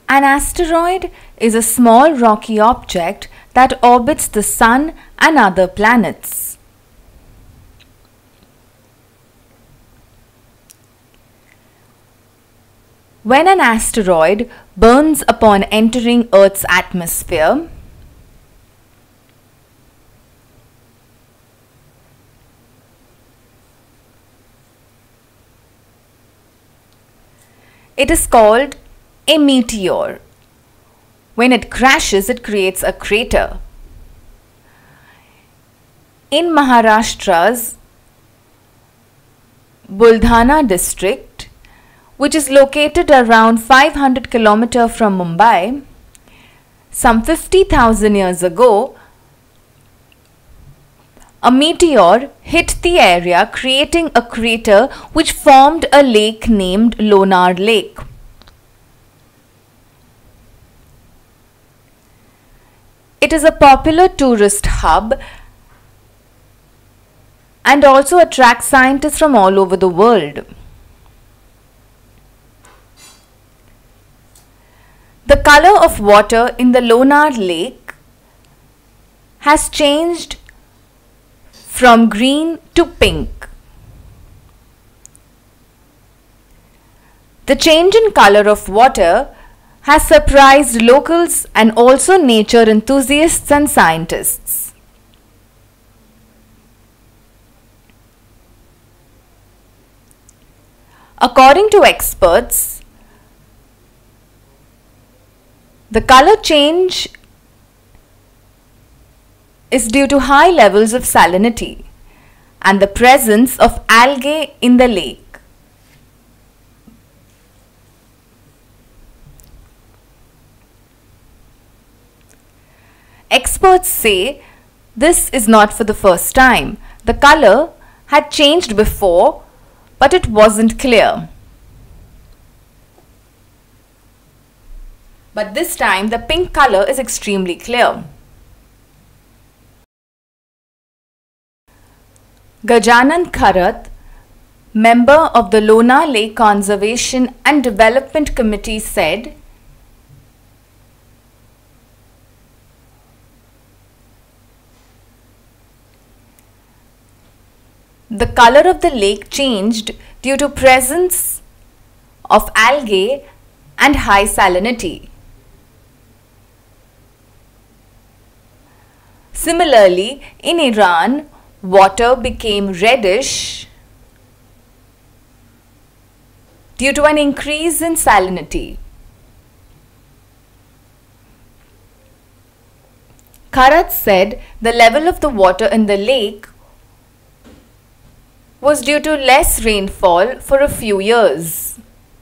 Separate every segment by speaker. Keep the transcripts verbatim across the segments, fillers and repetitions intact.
Speaker 1: An asteroid is a small rocky object that orbits the Sun and other planets. When an asteroid burns upon entering Earth's atmosphere, it is called a meteor. When it crashes, it creates a crater. In Maharashtra's Buldhana district, which is located around five hundred kilometers from Mumbai, some fifty thousand years ago, a meteor hit the area, creating a crater which formed a lake named Lonar Lake. It is a popular tourist hub and also attracts scientists from all over the world. The color of water in the Lonar Lake has changed from green to pink. The change in color of water has surprised locals and also nature enthusiasts and scientists. According to experts, the color change is due to high levels of salinity and the presence of algae in the lake. Experts say this is not for the first time. The color had changed before, but it wasn't clear. But this time the pink color is extremely clear. Gajanan Kharat, member of the Lonar Lake Conservation and Development Committee, said, "The color of the lake changed due to presence of algae and high salinity. Similarly, in Iran, water became reddish due to an increase in salinity." Kharat said the level of the water in the lake was due to less rainfall for a few years.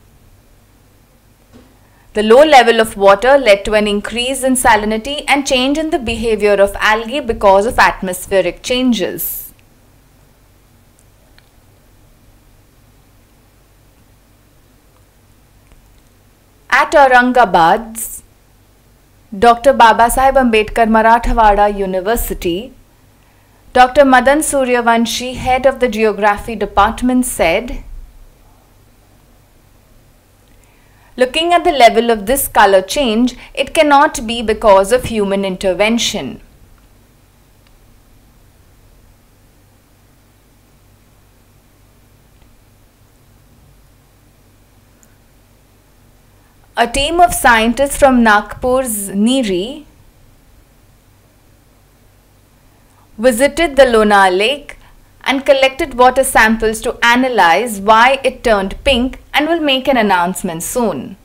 Speaker 1: The low level of water led to an increase in salinity and change in the behavior of algae because of atmospheric changes. At Aurangabad's Doctor Babasaheb Ambedkar Marathwada University, Doctor Madan Suryavanshi, head of the Geography Department, said, "Looking at the level of this color change, it cannot be because of human intervention. A team of scientists from Nagpur's NEERI visited the Lonar Lake and collected water samples to analyze why it turned pink and will make an announcement soon."